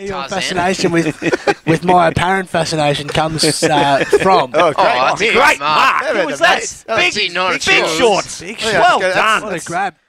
your fascination with my apparent fascination comes from. Oh, great, great mark. Who was that? Big shorts. Big Well shot. done. What a grab.